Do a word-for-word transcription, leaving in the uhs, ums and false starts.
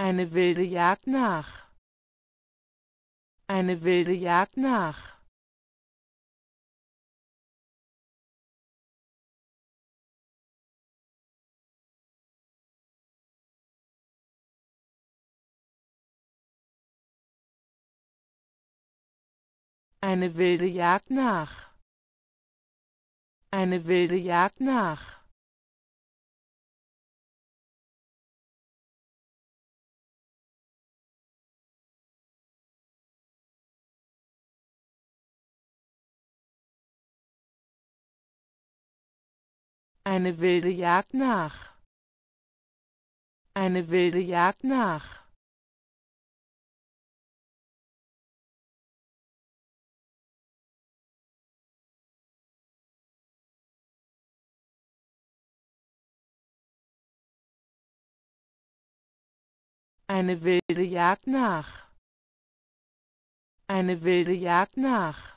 eine wilde Jagd nach, eine wilde Jagd nach, eine wilde Jagd nach, eine wilde Jagd nach, eine wilde Jagd nach, eine wilde Jagd nach, eine wilde Jagd nach, eine wilde Jagd nach.